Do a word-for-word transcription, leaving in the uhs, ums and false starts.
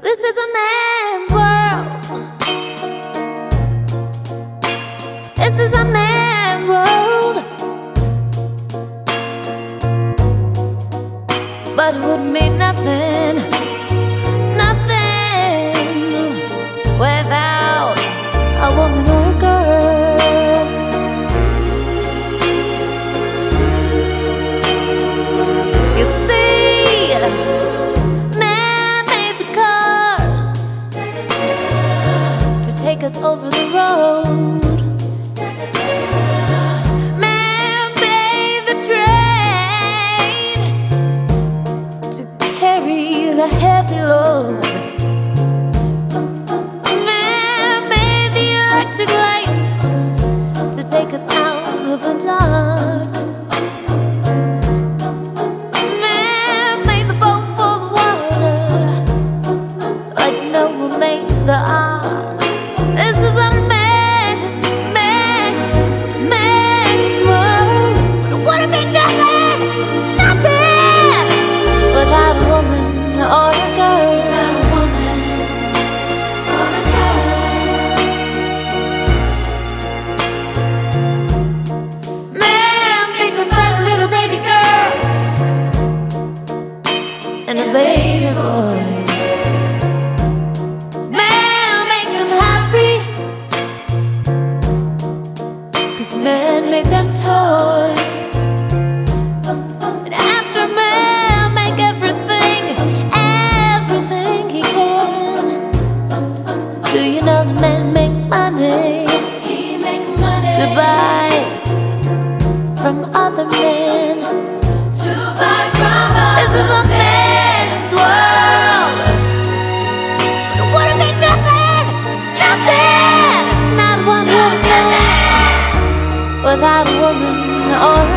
This is a man's world. This is a man's world. But it would mean nothing, nothing without a woman or a girl. You see, man made the cars to take us over the road. Man made the train to carry the heavy load. Man made the electric light to take us out of the dark. Man made the boat for the water, like Noah made the ark. This is a man's, man's, man's world. But it would have been nothing, nothing without a woman or a girl. Without a woman or a girl. Man thinks about little baby girls and a baby boys. Man make them happy, 'cause men make them toys. And after man make everything, everything he can. Do you know that men make money? He make money to buy from other men. To buy from others. This is a man's world. But it would have been nothing, nothing, not one little thing without a woman or a